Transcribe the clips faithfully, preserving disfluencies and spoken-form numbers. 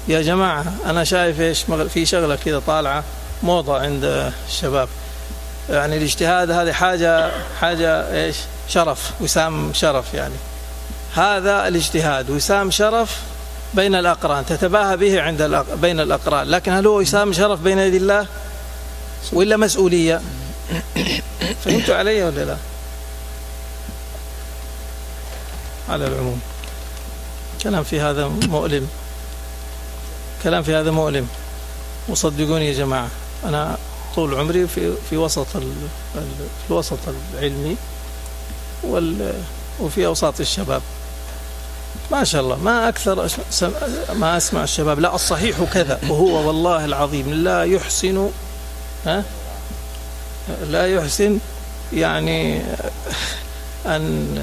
يا جماعة أنا شايف إيش في شغلة كذا طالعة موضة عند الشباب، يعني الاجتهاد هذه حاجة حاجة إيش شرف، وسام شرف، يعني هذا الاجتهاد وسام شرف بين الأقران، تتباهى به عند الأق... بين الأقران، لكن هل هو وسام شرف بين يدي الله وإلا مسؤولية؟ فهمتوا علي ولا لا؟ على العموم كلام في هذا مؤلم، كلام في هذا مؤلم، وصدقوني يا جماعة أنا طول عمري في في وسط ال... في الوسط العلمي وال... وفي أوساط الشباب، ما شاء الله ما أكثر ما أسمع الشباب لا الصحيح كذا، وهو والله العظيم لا يحسن ها لا يحسن يعني أن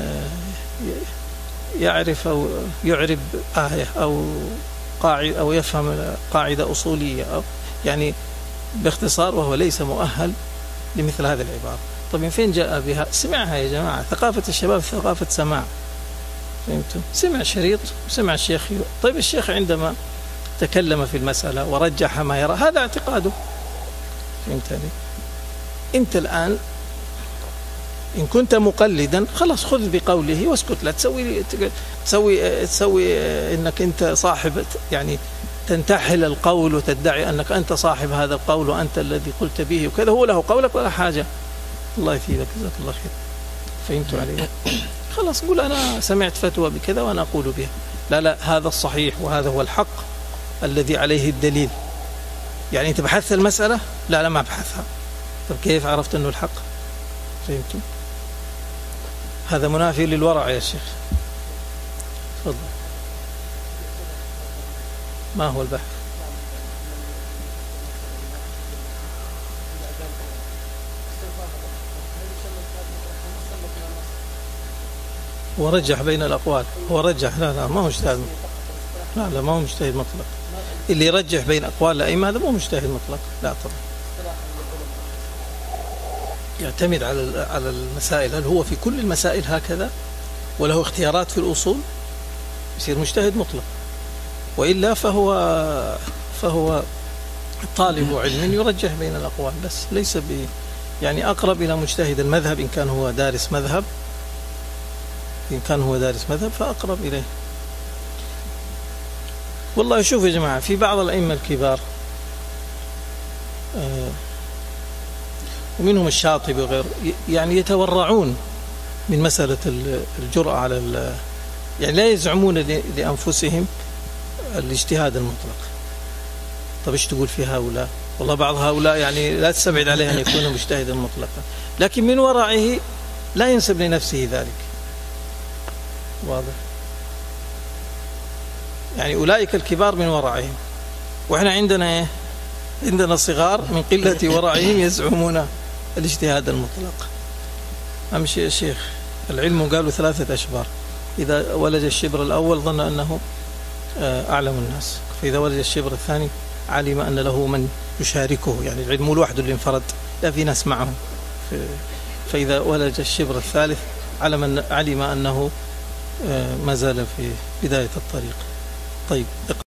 يعرف أو يعرب آية أو قاعدة أو يفهم قاعدة أصولية، أو يعني باختصار وهو ليس مؤهل لمثل هذه العبارة. طيب من فين جاء بها؟ سمعها يا جماعة، ثقافة الشباب ثقافة سماع، فهمتم؟ سمع شريط وسمع الشيخ. طيب الشيخ عندما تكلم في المسألة ورجح ما يرى هذا اعتقاده، فهمتني؟ أنت الآن إن كنت مقلدا خلاص خذ بقوله واسكت، لا تسوي تسوي تسوي إنك أنت صاحب، يعني تنتحل القول وتدعي أنك أنت صاحب هذا القول وأنت الذي قلت به وكذا، هو له قولك ولا حاجة. الله يفيدك، جزاك الله خير. فهمتوا علي؟ خلاص قول أنا سمعت فتوى بكذا وأنا أقول بها. لا لا هذا الصحيح وهذا هو الحق الذي عليه الدليل. يعني أنت بحثت المسألة؟ لا لا ما بحثها. طب كيف عرفت أنه الحق؟ فهمتوا؟ هذا منافي للورع يا شيخ. تفضل. ما هو البحث؟ هو رجح بين الأقوال، هو رجح. لا لا ما هو مجتهد، لا لا ما هو مجتهد مطلق. اللي يرجح بين أقوال الأئمة هذا مو مجتهد مطلق، لا طبعا. يعتمد على على المسائل، هل هو في كل المسائل هكذا وله اختيارات في الأصول يصير مجتهد مطلق، وإلا فهو فهو طالب علم يرجح بين الأقوال بس، ليس ب يعني أقرب إلى مجتهد المذهب إن كان هو دارس مذهب، إن كان هو دارس مذهب فأقرب إليه. والله شوف يا جماعة في بعض الأئمة الكبار آه ومنهم الشاطبي وغيره يعني يتورعون من مسألة الجرأة على، يعني لا يزعمون لأنفسهم الاجتهاد المطلق. طب ايش تقول في هؤلاء؟ والله بعض هؤلاء يعني لا تستبعد عليه أن يكون مجتهدا مطلقا، لكن من ورعه لا ينسب لنفسه ذلك. واضح؟ يعني أولئك الكبار من ورعهم، وإحنا عندنا إيه؟ عندنا صغار من قلة ورعهم يزعمون الاجتهاد المطلق. أمشي يا شيخ، العلم قالوا ثلاثة أشبار، إذا ولج الشبر الأول ظن أنه أعلم الناس، فإذا ولج الشبر الثاني علم أن له من يشاركه، يعني العلم لوحده اللي انفرد لا في ناس معه، فإذا ولج الشبر الثالث علم علم أنه ما زال في بداية الطريق. طيب.